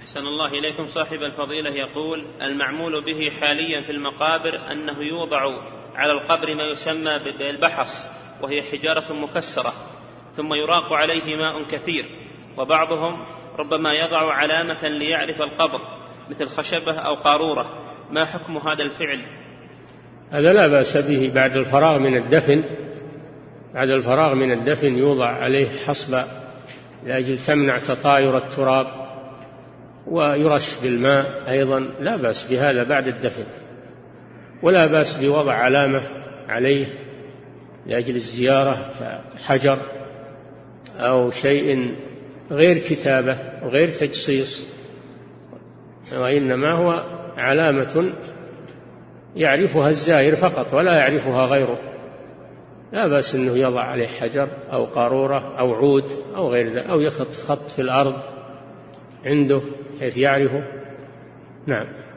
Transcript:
أحسن الله إليكم. صاحب الفضيلة يقول: المعمول به حاليا في المقابر أنه يوضع على القبر ما يسمى بالبحص، وهي حجارة مكسرة، ثم يراق عليه ماء كثير، وبعضهم ربما يضع علامة ليعرف القبر مثل خشبة أو قارورة، ما حكم هذا الفعل؟ هذا لا بأس به. بعد الفراغ من الدفن يوضع عليه حصبة لأجل تمنع تطاير التراب، ويرش بالماء أيضا، لا بأس بهذا بعد الدفن. ولا بأس بوضع علامة عليه لأجل الزيارة كحجر أو شيء غير كتابة وغير تجصيص، وإنما هو علامة يعرفها الزائر فقط ولا يعرفها غيره. لا بأس أنه يضع عليه حجر أو قارورة أو عود أو غير ذلك، أو يخط خط في الأرض عنده حيث يعرفه. نعم.